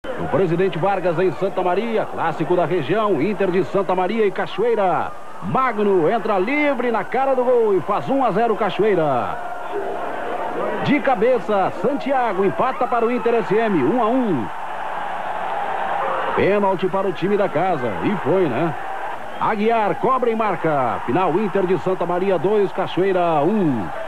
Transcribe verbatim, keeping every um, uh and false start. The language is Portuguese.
O Presidente Vargas em Santa Maria, clássico da região, Inter de Santa Maria e Cachoeira. Magno entra livre na cara do gol e faz um a zero Cachoeira. De cabeça, Santiago empata para o Inter S M, um a um. Pênalti para o time da casa, e foi, né? Aguiar cobra e marca. Final, Inter de Santa Maria dois, Cachoeira um.